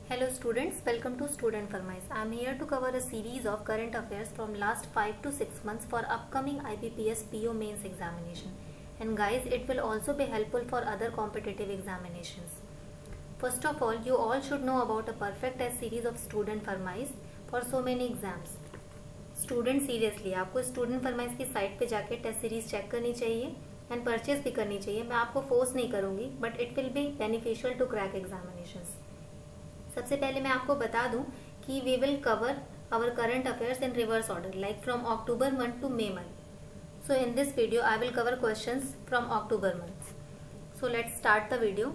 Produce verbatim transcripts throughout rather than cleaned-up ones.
Hello students, welcome to Student Farmayish. I am here to cover a series of current affairs from last five to six months for upcoming I B P S P O mains examination. And guys, it will also be helpful for other competitive examinations. First of all, you all should know about a perfect test series of Student Farmayish for so many exams. Student seriously, आपको Student Farmayish की site पे जाके test series check करनी चाहिए and purchase भी करनी चाहिए. मैं आपको फोर्स नहीं करूंगी, but it will be beneficial to crack examinations. सबसे पहले मैं आपको बता दूं कि we will cover our current affairs in reverse order, like from October month to May month. So in this video I will cover questions from October month. So let's start the video.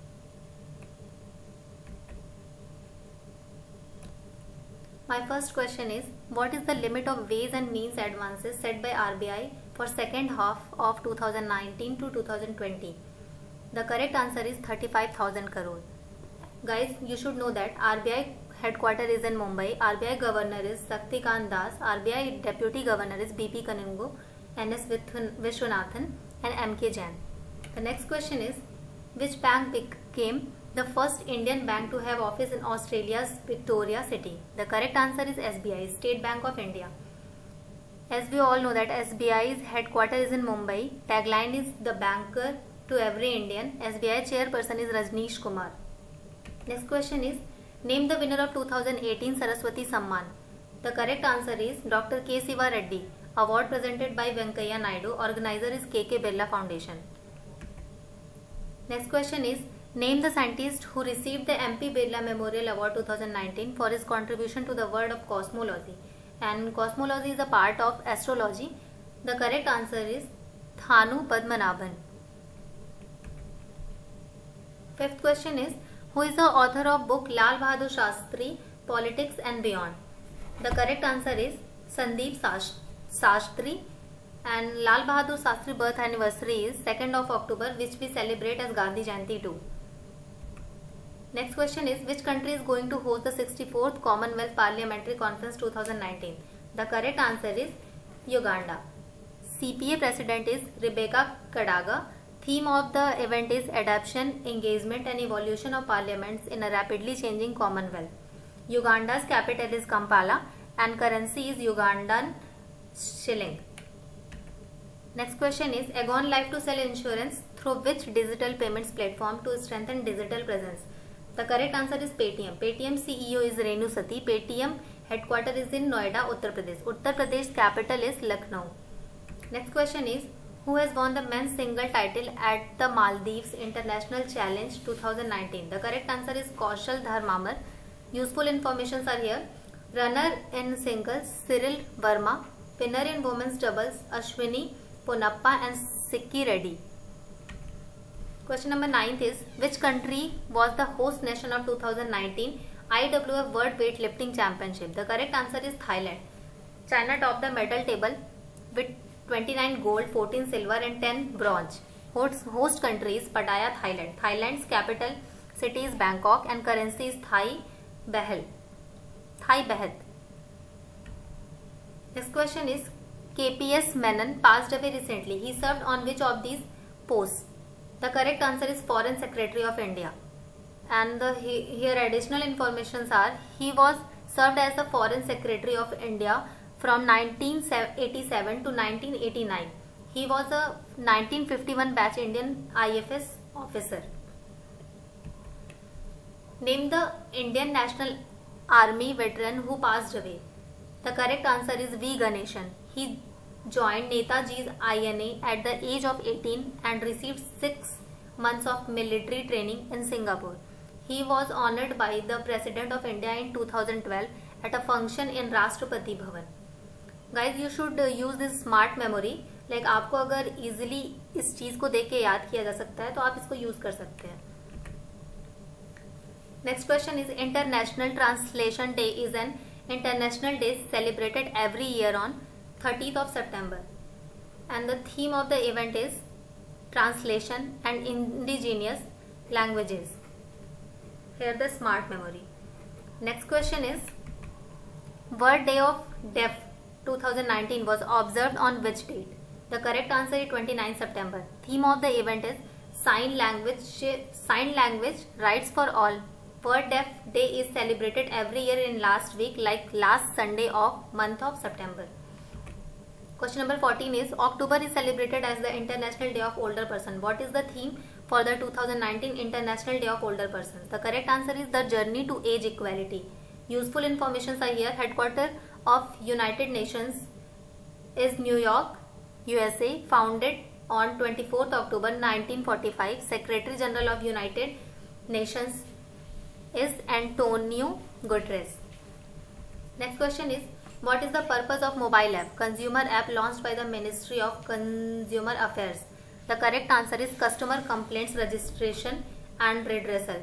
My first question is, what is the limit of ways and means advances set by R B I for second half of two thousand nineteen to two thousand twenty? The correct answer is thirty-five thousand crore. Guys, you should know that R B I headquarter is in Mumbai. R B I governor is Saktikant Das. R B I deputy governor is B P Kanungo, N S Vishwanathan and M K Jain. The next question is, which bank became the first Indian bank to have office in Australia's Victoria City? The correct answer is S B I, State Bank of India. As we all know that S B I's headquarter is in Mumbai. Tagline is the banker to every Indian. S B I chairperson is Rajneesh Kumar. Next question is, name the winner of two thousand eighteen Saraswati Samman. The correct answer is Doctor K. Siva Reddy. Award presented by Venkaiah Naidu. Organizer is K K Birla Foundation. Next question is, name the scientist who received the M P Birla Memorial Award twenty nineteen for his contribution to the world of cosmology. And cosmology is a part of astrology. The correct answer is Thanu Padmanabhan. Fifth question is, who is the author of book Lal Bahadur Shastri, Politics and Beyond? The correct answer is Sandeep Shastri. And Lal Bahadur Shastri birth anniversary is second of October, which we celebrate as Gandhi Jayanti too. Next question is, which country is going to host the sixty-fourth Commonwealth Parliamentary Conference twenty nineteen? The correct answer is Uganda. C P A president is Rebecca Kadaga. Theme of the event is adaptation, engagement and evolution of parliaments in a rapidly changing Commonwealth. Uganda's capital is Kampala and currency is Ugandan shilling. Next question is, Aegon Life to sell insurance through which digital payments platform to strengthen digital presence? The correct answer is Paytm. Paytm C E O is Renu Sati. Paytm headquarter is in Noida, Uttar Pradesh. Uttar Pradesh capital is Lucknow. Next question is, who has won the men's single title at the Maldives International Challenge twenty nineteen? The correct answer is Kaushal Dharmamar. Useful informations are here. Runner in singles Cyril Verma. Winner in women's doubles Ashwini Ponappa and Sikki Reddy. Question number ninth is, which country was the host nation of two thousand nineteen I W F World Weightlifting Championship? The correct answer is Thailand. China topped the medal table with twenty-nine gold, fourteen silver and ten bronze. Host, host country is Pattaya, Thailand. Thailand's capital city is Bangkok and currency is Thai Baht. Thai Baht. Next question is, K P S Menon passed away recently. He served on which of these posts? The correct answer is Foreign Secretary of India. And the, he, here additional informations are, he was served as the Foreign Secretary of India from nineteen eighty-seven to nineteen eighty-nine. He was a nineteen fifty-one batch Indian I F S officer. Name the Indian National Army veteran who passed away. The correct answer is V. Ganeshan. He joined Netaji's I N A at the age of eighteen and received six months of military training in Singapore. He was honored by the President of India in two thousand twelve at a function in Rashtrapati Bhavan. Guys, you should use this smart memory. Like आपको अगर easily इस चीज को देख के याद किया जा सकता है तो आप इसको use कर सकते हैं. Next question is, International Translation Day is an international day celebrated every year on thirtieth of September, and the theme of the event is translation and indigenous languages. Here the smart memory. Next question is, World Day of Deaf twenty nineteen was observed on which date? The correct answer is twenty-ninth September. Theme of the event is sign language sign language rights for all World Deaf Day is celebrated every year in last week, like last Sunday of month of September. Question number fourteen is October is celebrated as the International Day of Older Person. What is the theme for the two thousand nineteen International Day of Older Persons? The correct answer is the journey to age equality. Useful informations are here. Headquarters of United Nations is New York, U S A. Founded on twenty-fourth October nineteen forty-five. Secretary General of United Nations is Antonio Guterres. Next question is what is the purpose of mobile app? Consumer app launched by the Ministry of Consumer Affairs. The correct answer is customer complaints registration and redressal.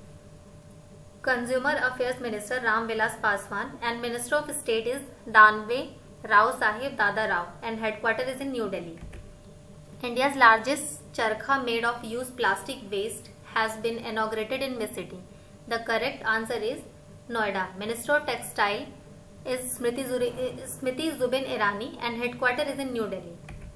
Consumer Affairs Minister Ram Vilas Paswan and Minister of State is Danve Rao Sahib Dada Rao and headquarters is in New Delhi. India's largest charkha made of used plastic waste has been inaugurated in which city? The correct answer is Noida. Minister of Textile is Smriti, Zuri, Smriti Zubin Irani and headquarters is in New Delhi.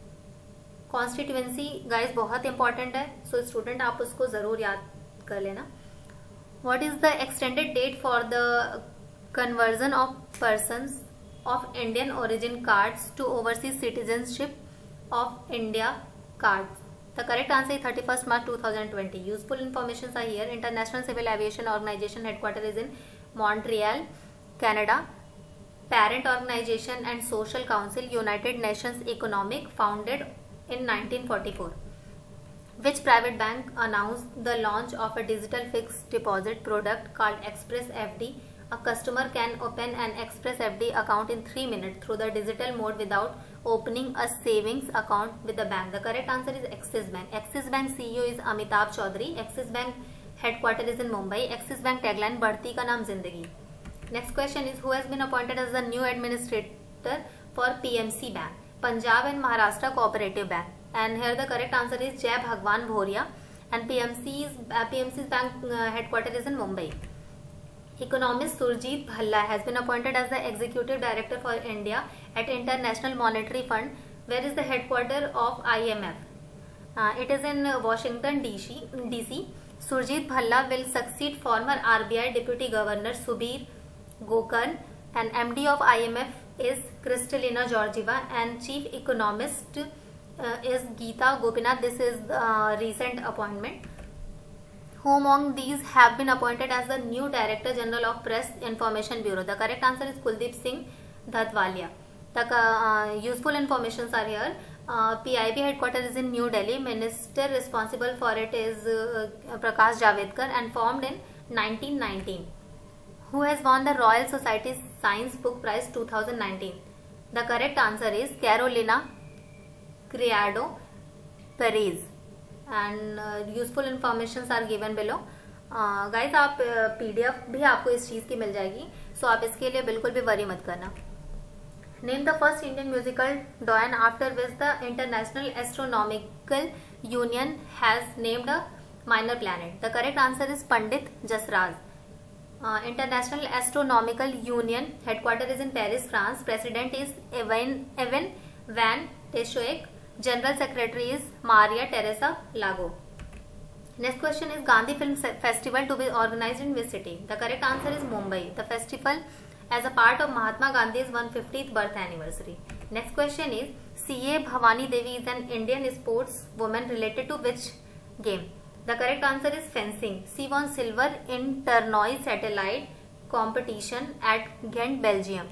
Constituency guys बहुत important है, so student आप उसको ज़रूर याद कर लेना. What is the extended date for the conversion of persons of Indian origin cards to overseas citizenship of India cards? The correct answer is thirty-first March two thousand twenty. Useful informations are here. International Civil Aviation Organization headquarters is in Montreal, Canada. Parent Organization and Social Council United Nations Economic founded in nineteen forty-four. Which private bank announced the launch of a digital fixed deposit product called Express F D? A customer can open an Express F D account in three minutes through the digital mode without opening a savings account with the bank. The correct answer is Axis Bank. Axis Bank C E O is Amitabh Chaudhary. Axis Bank headquarters is in Mumbai. Axis Bank tagline बढ़ती का नाम जिंदगी. Next question is who has been appointed as the new administrator for P M C Bank? Punjab and Maharashtra Cooperative Bank. And here the correct answer is Jai Bhagwan Bhoria. And P M C's uh, P M C's bank uh, headquarters is in Mumbai. Economist Surjit Bhalla has been appointed as the executive director for India at International Monetary Fund. Where is the headquarters of I M F? Uh, it is in Washington D C. Surjit Bhalla will succeed former R B I Deputy Governor Subir Gokarn and M D of I M F is Kristalina Georgieva and Chief Economist uh, is Geeta Gopinath. This is the uh, recent appointment. Who among these have been appointed as the new Director General of Press Information Bureau? The correct answer is Kuldeep Singh Dhadwalia. The uh, useful informations are here. Uh, P I B headquarters is in New Delhi. Minister responsible for it is uh, Prakash Javadekar and formed in nineteen nineteen. Who has won the Royal Society Science Book Prize two thousand nineteen? The correct answer is Carolina Criado Perez. And uh, useful informations are given below. Uh, guys आप uh, P D F भी आपको इस चीज़ की मिल जाएगी, so आप इसके लिए बिल्कुल भी वरी मत करना. Name the first Indian musical doyen after which the International Astronomical Union has named a minor planet. The correct answer is Pandit Jasraj. Uh, International Astronomical Union headquarters is in Paris, France. President is Evan, Evan Van Teschoek. General Secretary is Maria Teresa Lago. Next question is Gandhi Film Festival to be organized in which city? The correct answer is Mumbai. The festival as a part of Mahatma Gandhi's one hundred fiftieth birth anniversary. Next question is C A Bhavani Devi is an Indian sports woman related to which game? The correct answer is fencing. She won silver in Tournoi satellite competition at Ghent, Belgium.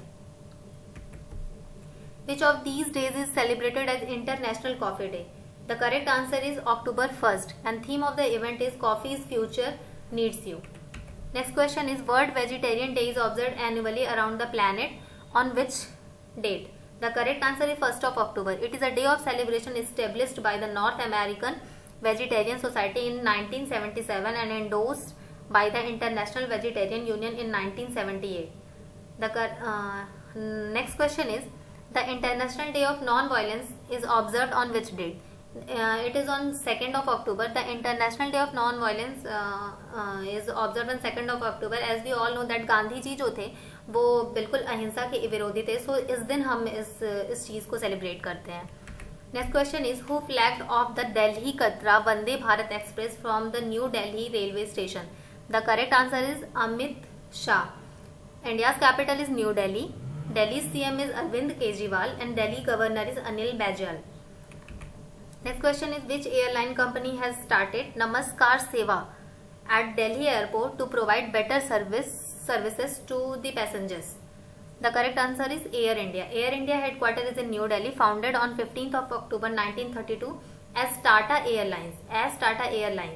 Which of these days is celebrated as International Coffee Day? The correct answer is October first and theme of the event is Coffee's Future Needs You. Next question is World Vegetarian Day is observed annually around the planet on which date? The correct answer is first of October. It is a day of celebration established by the North American Vegetarian Society in nineteen seventy-seven and endorsed by the International Vegetarian Union in nineteen seventy-eight. The uh, next question is the International Day of Non-Violence is observed on which date? Uh, it is on second of October. The International Day of Non-Violence uh, uh, is observed on second of October. As we all know that Gandhi ji जो थे वो बिल्कुल अहिंसा के विरोधी थे, so इस दिन हम इस इस चीज़ को सेलिब्रेट करते हैं. Next question is who flagged off the Delhi Katra Vande Bharat Express from the New Delhi railway station? The correct answer is Amit Shah. India's capital is New Delhi. Delhi's C M is Arvind Kejriwal and Delhi governor is Anil Baijal. Next question is, which airline company has started Namaskar Seva at Delhi airport to provide better service services to the passengers? The correct answer is Air India. Air India headquarters is in New Delhi, founded on fifteenth of October nineteen thirty-two as Tata Airlines. As Tata Airlines.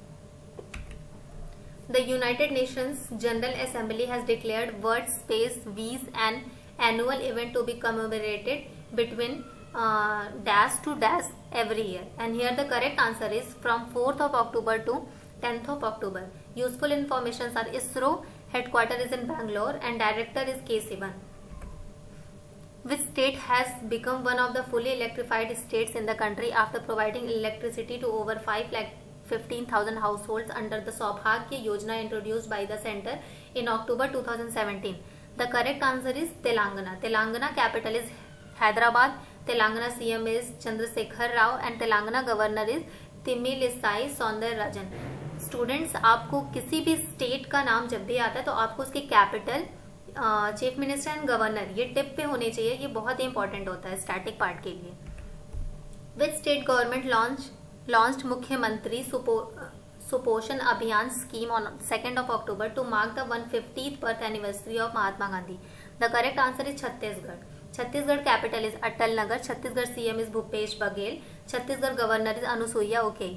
The United Nations General Assembly has declared World Space Week an annual event to be commemorated between uh, dash to dash every year. And here the correct answer is from fourth of October to tenth of October. Useful informations are ISRO headquarters is in Bangalore and director is K Sivan. Which state has become one of the fully electrified states in the country after providing electricity to over five lakh fifteen thousand households under the Saubhagya Yojana introduced by the center in October two thousand seventeen? The correct answer is Telangana. Telangana capital is Hyderabad. Telangana C M is Chandrasekhar Rao and Telangana governor is Timilisai Soundararajan. Students, आपको किसी भी state का नाम जब भी आता है तो आपको उसके capital, chief minister and governor ये टिप पे होने चाहिए. ये बहुत ही इंपॉर्टेंट होता है स्टैटिक पार्ट के लिए. Which state government launch launched Mukhyamantri Suposhan Abhiyan scheme on second of October to mark the one fiftieth birth anniversary of Mahatma Gandhi? The correct answer is Chhattisgarh. Chhattisgarh capital is Atal Nagar. Chhattisgarh CM is Bhupesh Baghel. Chhattisgarh governor is Anusuiya Uike.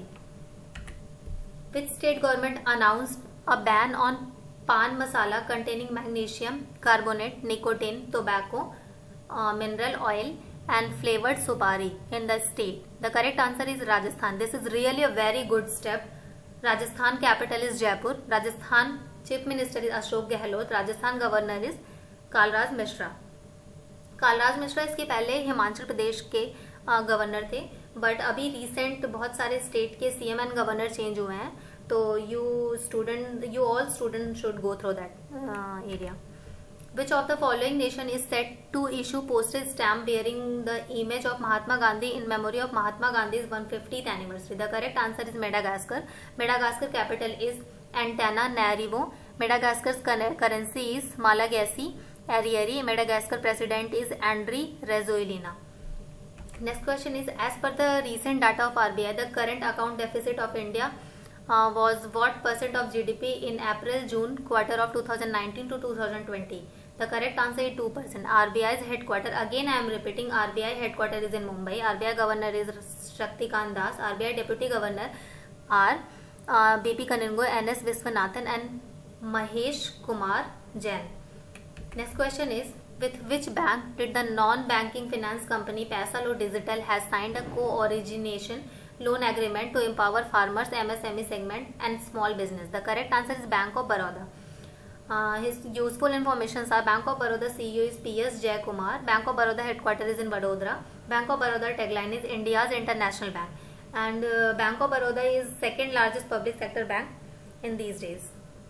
Which state government announced a ban on pan masala containing magnesium carbonate, nicotine, tobacco, uh, mineral oil and flavored supari in the state? The correct answer is Rajasthan. This is really a very good step. Rajasthan capital is Jaipur. Rajasthan chief minister is Ashok Gehlot. Rajasthan governor is Kalraj Mishra. Kalraj Mishra इसके पहले हिमाचल प्रदेश के governor थे, but अभी recent बहुत सारे state के CM and governor change हुए हैं. तो you student you all student should go through that area. Which of the following nation is set to issue postage stamp bearing the image of Mahatma Gandhi in memory of Mahatma Gandhi one fiftieth anniversary? The correct answer is Madagascar. Madagascar capital is Antananarivo. Madagascar currency is Malagasy ariary. Madagascar president is Andry Rajoelina. Next question is, as per the recent data of R B I, the current account deficit of India uh, was what percent of G D P in April-June quarter of two thousand nineteen to two thousand twenty? The correct answer is two percent. R B I's headquarter, again I am repeating, R B I headquarter is in Mumbai. R B I governor is Shaktikant Das. R B I deputy governor are uh, B P Kanungo, N S Viswanathan and Mahesh Kumar Jain. Next question is, with which bank did the non-banking finance company Paisalo Digital has signed a co-origination loan agreement to empower farmers, M S M E segment and small business? The correct answer is Bank of Baroda. Uh, his useful informations are Bank of Baroda C E O is P S Jayakumar. Bank of Baroda headquarters is in Vadodara. Bank of Baroda tagline is India's international bank. And uh, Bank of Baroda is second largest public sector bank in these days.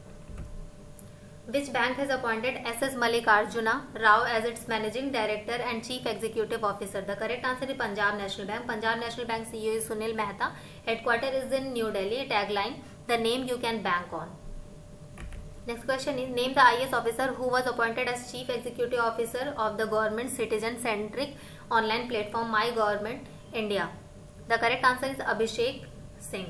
Which bank has appointed S S Mallikarjuna Rao as its managing director and chief executive officer? The correct answer is Punjab National Bank. Punjab National Bank C E O is Sunil Mehta. Headquarters is in New Delhi. Tagline, the name you can bank on. Next question is, name the I A S officer who was appointed as chief executive officer of the government citizen centric online platform My Government India. The correct answer is Abhishek Singh.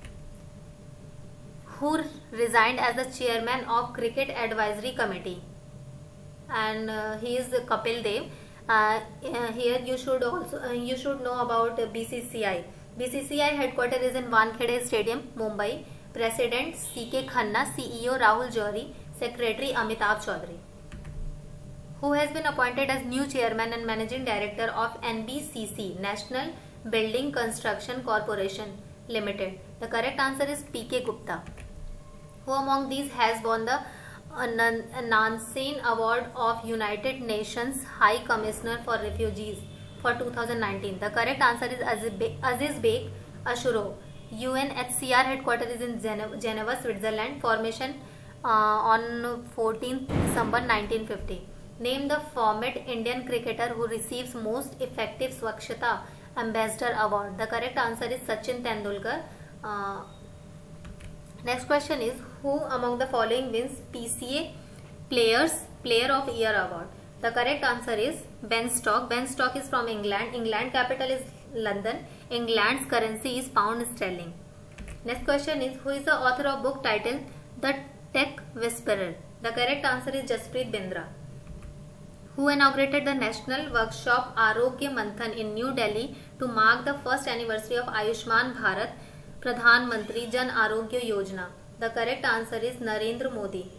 Who resigned as the chairman of Cricket Advisory Committee? And uh, he is Kapil Dev. Uh, uh, here you should also uh, you should know about uh, B C C I. B C C I headquarters is in Wankhede Stadium, Mumbai. President C K Khanna, C E O Rahul Johri, Secretary Amitabh Chaudhary. Who has been appointed as new chairman and managing director of N B C C, National Building Construction Corporation Limited? The correct answer is P K Gupta. Who among these has won the uh, Nansen Award of United Nations High Commissioner for Refugees for two thousand nineteen? The correct answer is Aziz Bek Ashurov. U N H C R headquarters is in Geneva, Geneva Switzerland. Formation uh, on fourteenth December nineteen fifty. Name the former Indian cricketer who receives most effective Swachhata Ambassador Award. The correct answer is Sachin Tendulkar. Uh, next question is, who among the following wins P C A Players Player of Year award? The correct answer is Ben Stokes. Ben Stokes is from England. England capital is London. England's currency is pound sterling. Next question is, who is the author of book titled The Tech Whisperer? The correct answer is Jasprit Bindra. Who inaugurated the national workshop Arogya Manthan in New Delhi to mark the first anniversary of Ayushman Bharat Pradhan Mantri Jan Arogya Yojana? The correct answer is Narendra Modi.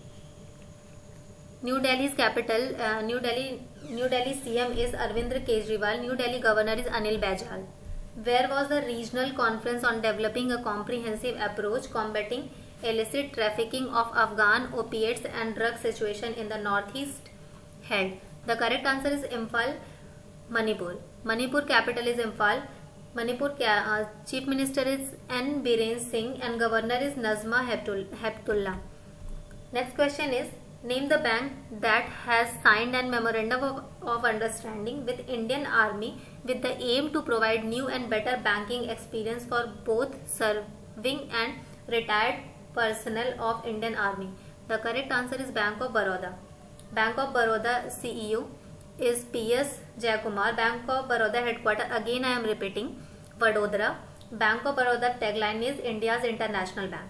New Delhi's capital, uh, New Delhi, New Delhi C M is Arvind Kejriwal. New Delhi Governor is Anil Baijal. Where was the regional conference on developing a comprehensive approach combating illicit trafficking of Afghan opiates and drug situation in the northeast held? The correct answer is Imphal, Manipur. Manipur capital is Imphal. Manipur uh, Chief Minister is N. Biren Singh and Governor is Nazma Heptullah. Next question is, name the bank that has signed a memorandum of, of understanding with Indian Army with the aim to provide new and better banking experience for both serving and retired personnel of Indian Army. The correct answer is Bank of Baroda. Bank of Baroda C E O is P S Jayakumar. Bank of Baroda headquarter, again I am repeating, Vadodara. Bank of Baroda tagline is India's International Bank.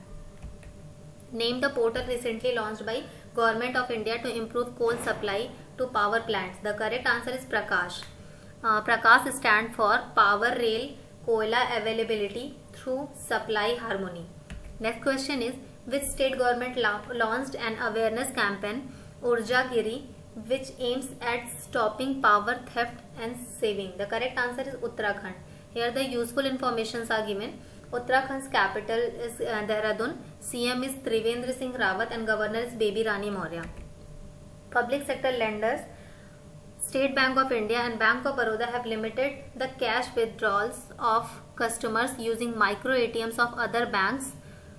Name the portal recently launched by Government of India to improve coal supply to power plants. The correct answer is Prakash. Uh, Prakash stands for Power Rail Koila Availability through Supply Harmony. Next question is, which state government la launched an awareness campaign, Urja Giri, which aims at stopping power theft and saving? The correct answer is Uttarakhand. Here the useful informations are given. Uttarakhand's capital is uh, Dehradun. C M is Trivendra Singh Rawat and Governor is Baby Rani Maurya. Public sector lenders, State Bank of India and Bank of Baroda have limited the cash withdrawals of customers using micro A T Ms of other banks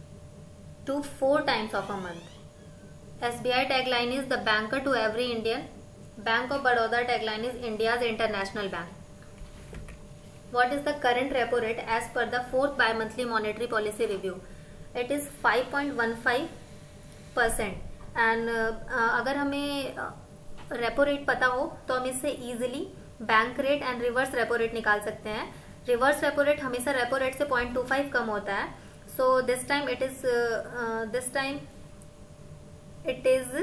to four times of a month. S B I tagline is the banker to every Indian. Bank of Baroda tagline is India's International Bank. What is the current repo rate as per the fourth bi-monthly monetary policy review? It is five point one five percent. And uh, अगर हमें repo rate पता हो तो हम इससे easily bank rate and reverse repo rate निकाल सकते हैं. रिवर्स रेपो रेट हमेशा रेपो रेट से zero point two five कम होता है. So this time it is this time it is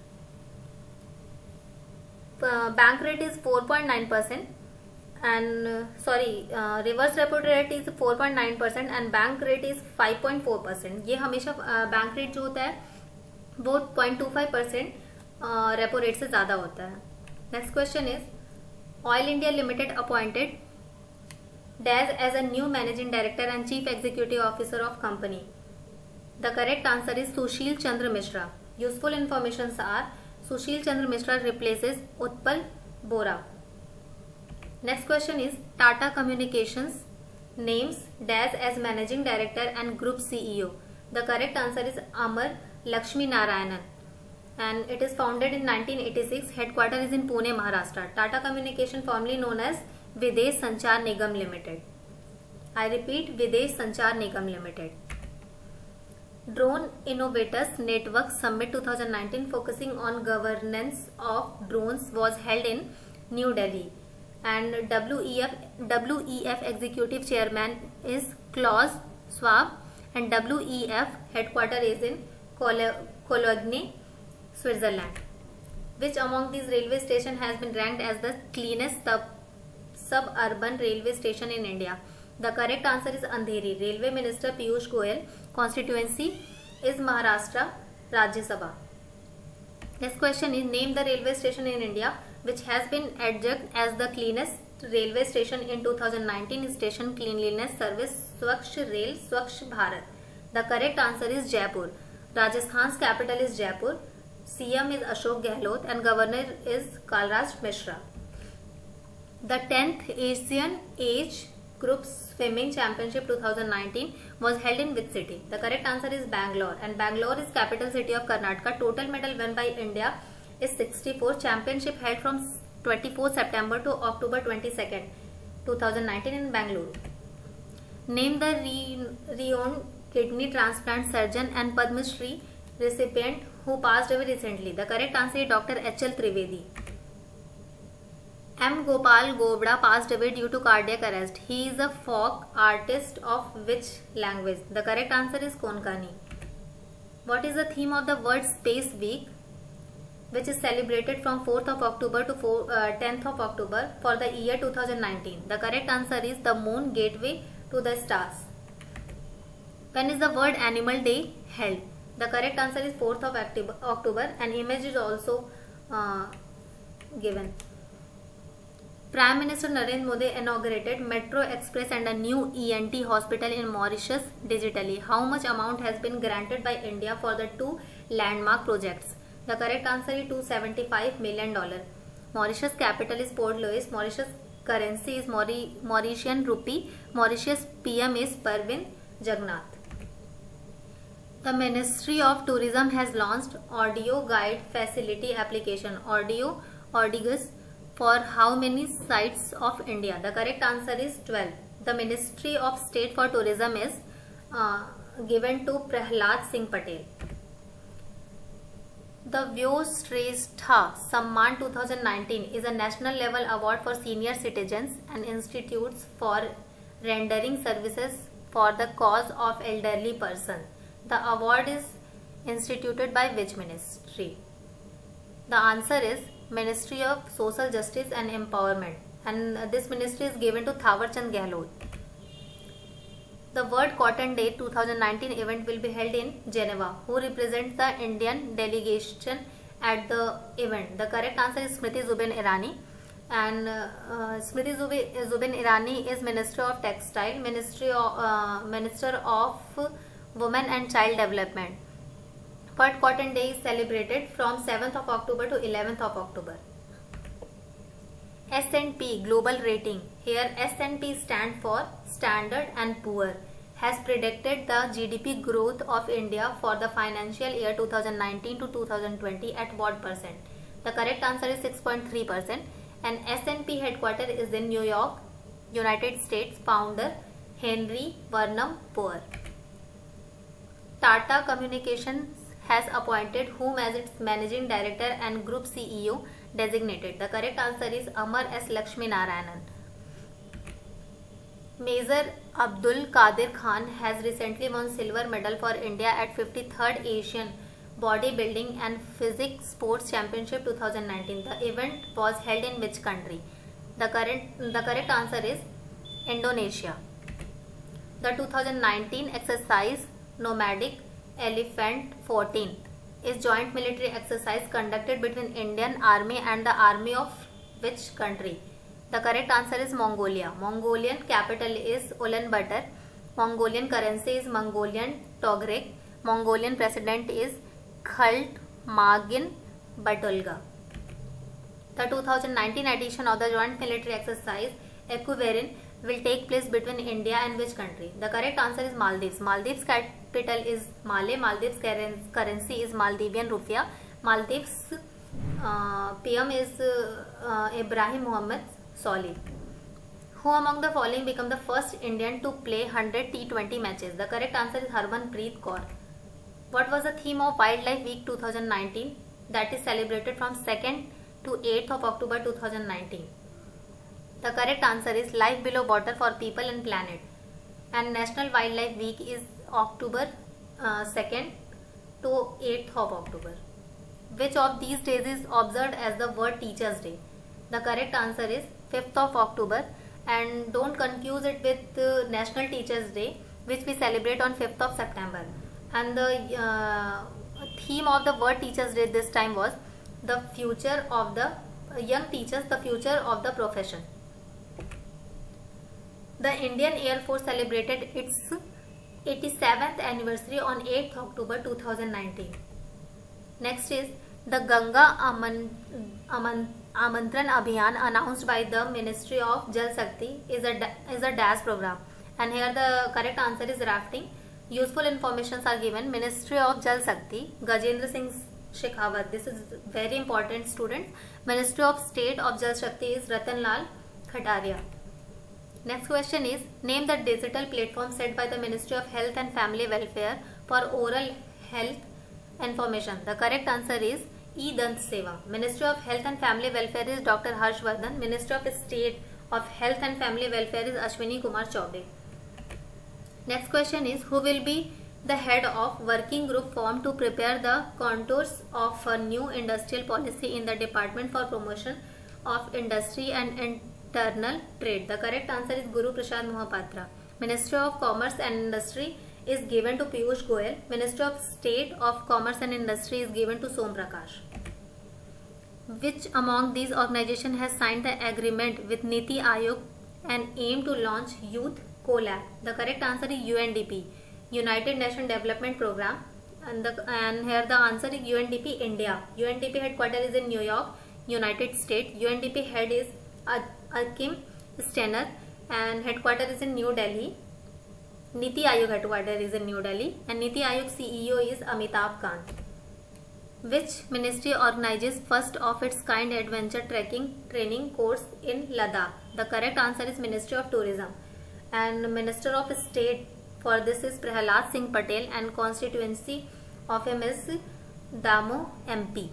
bank rate is four point nine percent and uh, sorry uh, reverse repo rate is four point nine percent and bank rate is five point four percent. ये हमेशा bank uh, rate जो होता है वो zero point two five percent repo rate से ज़्यादा होता है. Next question is, oil India limited appointed dash as a new managing director and chief executive officer of company. The correct answer is Sushil Chandra Mishra. Useful information are, Sushil Chandra Mishra replaces Utpal Bora. Next question is, Tata Communications names Daz as Managing Director and Group C E O. The correct answer is Amar Lakshmi Narayanan and it is founded in nineteen eighty-six. Headquarter is in Pune, Maharashtra. Tata Communication formerly known as Videsh Sanchar Nigam Limited. I repeat, Videsh Sanchar Nigam Limited. Drone Innovators Network Summit twenty nineteen focusing on governance of drones was held in New Delhi. And W E F W E F executive chairman is Klaus Schwab and W E F headquarter is in Cologne, Switzerland. Which among these railway station has been ranked as the cleanest sub suburban railway station in India? The correct answer is Andheri. Railway Minister Piyush Goyal. Constituency is Maharashtra, Rajya Sabha. Next question is, name the railway station in India which has been adjudged as the cleanest railway station in two thousand nineteen Station Cleanliness Service Swachh Rail Swachh Bharat. The correct answer is Jaipur. Rajasthan's capital is Jaipur. C M is Ashok Gehlot and Governor is Kalraj Mishra. The tenth Asian Age Group Swimming Championship twenty nineteen was held in which city? The correct answer is Bangalore and Bangalore is capital city of Karnataka. Total medal won by India is sixty-four. Championship held from twenty-fourth September to October twenty-second, twenty nineteen in Bangalore. Name the re renowned kidney transplant surgeon and Padma Shri recipient who passed away recently? The correct answer is Doctor H L Trivedi. M. Gopal Gobda passed away due to cardiac arrest. He is a folk artist of which language? The correct answer is Konkani. What is the theme of the World Space Week, which is celebrated from fourth of October to tenth of October for the year two thousand nineteen? The correct answer is the Moon Gateway to the Stars. When is the World Animal Day held? The correct answer is fourth of October. An image is also uh, given. Prime Minister Narendra Modi inaugurated Metro Express and a new E N T hospital in Mauritius digitally. How much amount has been granted by India for the two landmark projects? The correct answer is two hundred seventy-five million dollars. Mauritius capital is Port Louis. Mauritius currency is Mauri Mauritian rupee. Mauritius P M is Parvin Jagannath. The Ministry of Tourism has launched Audio Guide Facility application. Audio Audigus for how many sites of India? The correct answer is twelve. The Ministry of State for Tourism is uh, given to Prahlad Singh Patel. The Vyoshrestha Samman two thousand nineteen is a national level award for senior citizens and institutes for rendering services for the cause of elderly persons. The award is instituted by which ministry? The answer is Ministry of Social Justice and Empowerment, and this ministry is given to Thawar Chand Gehlot. The World Cotton Day two thousand nineteen event will be held in Geneva. Who represents the Indian delegation at the event? The correct answer is Smriti Zubin Irani, and uh, uh, Smriti Zubin, Zubin Irani is Minister of Textile, Ministry of, uh, Minister of Women and Child Development. World Cotton Day is celebrated from seventh of October to eleventh of October. S and P Global Rating. Here S and P stand for Standard and Poor. Has predicted the G D P growth of India for the financial year two thousand nineteen to two thousand twenty at what percent? The correct answer is six point three percent. And S and P headquarters is in New York, United States. Founder Henry Varnum Poor. Tata Communications has appointed whom as its managing director and group C E O designated? The correct answer is Amar S. Lakshmi Narayanan. Major Abdul Qadir Khan has recently won silver medal for India at fifty-third Asian Bodybuilding and Physique Sports Championship two thousand nineteen. The event was held in which country? The correct, the correct answer is Indonesia. The two thousand nineteen exercise Nomadic Elephant fourteenth is joint military exercise conducted between Indian Army and the Army of which country? The correct answer is Mongolia. Mongolian capital is Ulaanbaatar. Mongolian currency is Mongolian Togrik. Mongolian president is Khaltmagin Batulga. The two thousand nineteen edition of the joint military exercise Equivalent will take place between India and which country? The correct answer is Maldives. Maldives capital is Male. Maldives currency is Maldivian rupiah. Maldives uh, P M is uh, uh, Ibrahim Mohammed Solih. Who among the following become the first Indian to play one hundred T twenty matches? The correct answer is Harmanpreet Kaur. What was the theme of Wildlife Week two thousand nineteen that is celebrated from second to eighth of October two thousand nineteen? The correct answer is Life Below Water for People and Planet. And National Wildlife Week is October uh, second to eighth of October. Which of these days is observed as the World Teachers Day? The correct answer is fifth of October, and don't confuse it with uh, National Teachers Day, which we celebrate on fifth of September. And the uh, theme of the World Teachers Day this time was the future of the uh, young teachers, the future of the profession. The Indian Air Force celebrated its eighty-seventh anniversary on eighth of October two thousand nineteen. Next is the Ganga Aman, Aman, Amantran Abhiyan announced by the Ministry of Jal Shakti is a, is a dash program. And here the correct answer is rafting. Useful informations are given. Ministry of Jal Shakti, Gajendra Singh Shekhawat. This is very important, students. Ministry of State of Jal Shakti is Ratan Lal Khataria. Next question is, name the digital platform set by the Ministry of Health and Family Welfare for oral health information. The correct answer is E-Dant Seva. Ministry of Health and Family Welfare is Doctor Harshvardhan. Minister of State of Health and Family Welfare is Ashwini Kumar Chaubey. Next question is, who will be the head of working group formed to prepare the contours of a new industrial policy in the Department for Promotion of Industry and Internal Trade? The correct answer is Guru Prasad Mohapatra. Ministry of Commerce and Industry is given to Piyush Goyal. Ministry of State of Commerce and Industry is given to Som Prakash. Which among these organizations has signed the agreement with Niti Aayog and aim to launch Youth Collab? The correct answer is U N D P, United Nations Development Program, and the and here the answer is U N D P India. U N D P headquarters is in New York, United States. U N D P head is Akim Steiner and headquarters is in New Delhi. Niti Aayog headquarters is in New Delhi and Niti Aayog C E O is Amitabh Kant. Which ministry organizes first of its kind adventure trekking training course in Ladakh? The correct answer is Ministry of Tourism, and Minister of State for this is Prahalad Singh Patel and constituency of him is Damo M P.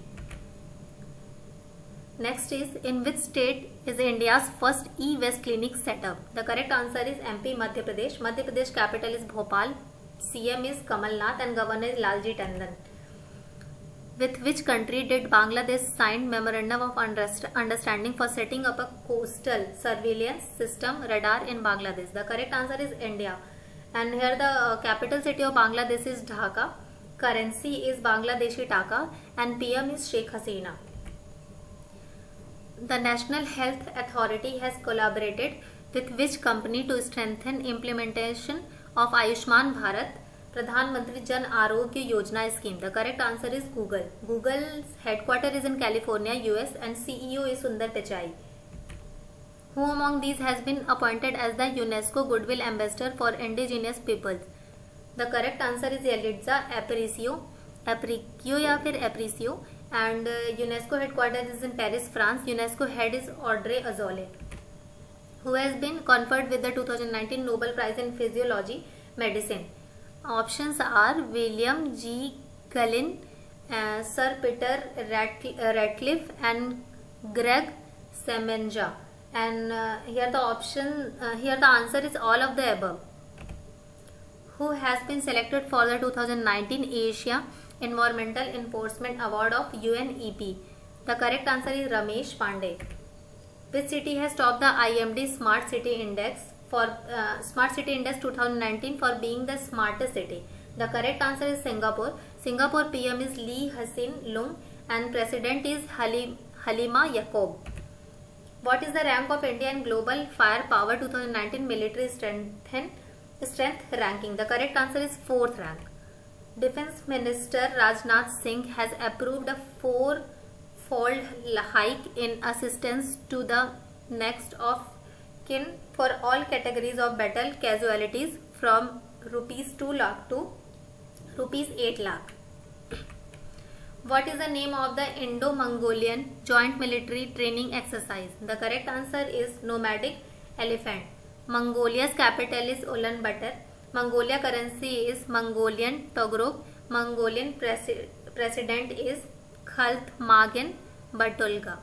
Next is, in which state is India's first e-waste clinic set up? The correct answer is M P, Madhya Pradesh. Madhya Pradesh capital is Bhopal. C M is Kamal Nath and governor is Lalji Tandon. With which country did Bangladesh sign memorandum of understanding for setting up a coastal surveillance system radar in Bangladesh? The correct answer is India. And here the uh, capital city of Bangladesh is Dhaka. Currency is Bangladeshi Taka and P M is Sheikh Hasina. The National Health Authority has collaborated with which company to strengthen implementation of Ayushman Bharat Pradhan Mantri Jan Arogya Yojana scheme? The correct answer is Google. Google's headquarters is in California, U S and C E O is Sundar Pichai. Who among these has been appointed as the UNESCO Goodwill Ambassador for Indigenous Peoples? The correct answer is Yelitza Aparicio, Aparicio या फिर Aparicio, and uh, UNESCO headquarters is in Paris, France. UNESCO head is Audrey Azoulay. Who has been conferred with the two thousand nineteen Nobel Prize in Physiology Medicine? Options are William G. Gullin, uh, Sir Peter Ratcliffe and Greg Semenja. And uh, here the option, uh, here the answer is all of the above. Who has been selected for the two thousand nineteen Asia Environmental Enforcement Award of U N E P? The correct answer is Ramesh Pandey. Which city has topped the I M D Smart City Index for uh, Smart City Index twenty nineteen for being the smartest city? The correct answer is Singapore. Singapore P M is Lee Hsien Loong and President is Halim, Halima Yacob. What is the rank of India in Global Firepower twenty nineteen Military Strength, Strength Ranking? The correct answer is fourth rank. Defense Minister Rajnath Singh has approved a four-fold hike in assistance to the next of kin for all categories of battle casualties from rupees two lakh to rupees eight lakh. What is the name of the Indo-Mongolian Joint Military Training Exercise? The correct answer is Nomadic Elephant. Mongolia's capital is Ulaanbaatar. Mongolia currency is Mongolian Togrok. Mongolian presi president is Khaltmagan Batulga.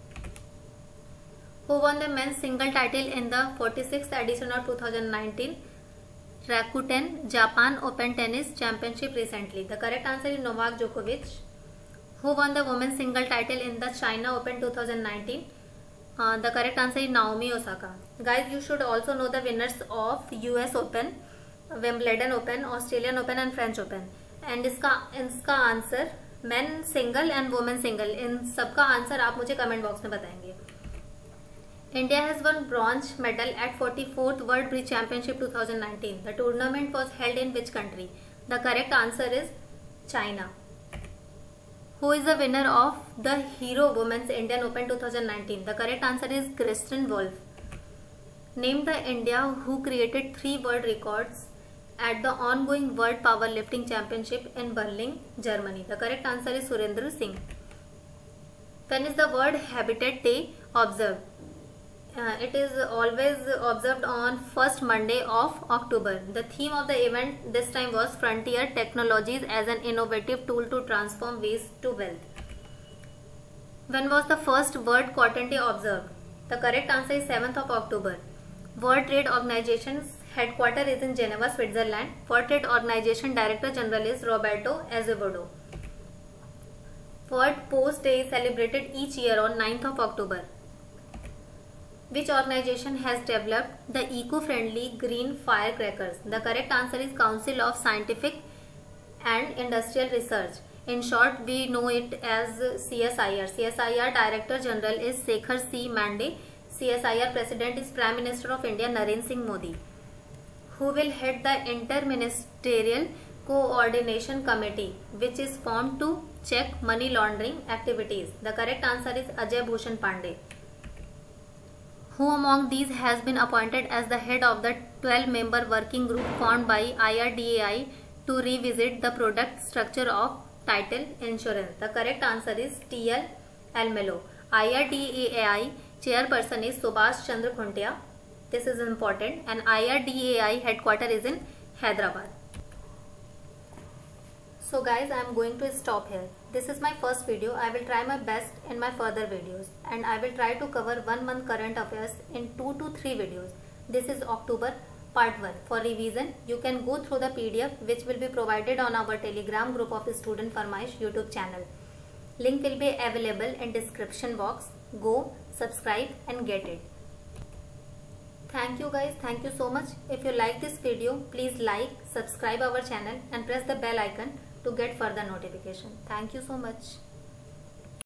Who won the men's single title in the forty-sixth edition of two thousand nineteen Rakuten Japan Open Tennis Championship recently? The correct answer is Novak Djokovic. Who won the women's single title in the China Open two thousand nineteen? Uh, the correct answer is Naomi Osaka. Guys, you should also know the winners of U S Open, Wimbledon Open, Australian Open and French Open. And इसका इसका answer men single and women single, इन सबका आंसर आप मुझे comment box में बताएंगे. India has won bronze medal at forty-fourth World Bridge Championship two thousand nineteen. The tournament was held in which country? The correct answer is China. Who is the winner of the Hero Women's Indian Open two thousand nineteen? The correct answer is Kristen Wolf. Name the India who created three world records at the ongoing World Powerlifting Championship in Berlin, Germany. The correct answer is Surendra Singh. When is the World Habitat Day observed? uh, it is always observed on first Monday of October. The theme of the event this time was Frontier Technologies as an Innovative Tool to Transform Waste to Wealth. When was the first World Cotton Day observed? The correct answer is seventh of October. World Trade Organization's headquarters is in Geneva, Switzerland. World Trade Organization Director General is Roberto Azevedo. World Post Day is celebrated each year on ninth of October. Which organization has developed the eco-friendly green firecrackers? The correct answer is Council of Scientific and Industrial Research. In short, we know it as C S I R. C S I R Director General is Shekhar C. Mande. C S I R President is Prime Minister of India Narendra Singh Modi. Who will head the Interministerial Coordination Committee, which is formed to check money laundering activities? The correct answer is Ajay Bhushan Pandey. Who among these has been appointed as the head of the twelve member working group formed by I R D A I to revisit the product structure of title insurance? The correct answer is T L Almelo. I R D A I chairperson is Subhash Chandra Khuntia. This is important, and I R D A I headquarters is in Hyderabad. So guys, I am going to stop here. This is my first video. I will try my best in my further videos, and I will try to cover one month current affairs in two to three videos. This is October part one. For revision, you can go through the P D F which will be provided on our Telegram group of Student Farmayish YouTube channel. Link will be available in description box. Go, subscribe and get it. Thank you guys. Thank you so much. If you like this video, please like, subscribe our channel and press the bell icon to get further notification. Thank you so much.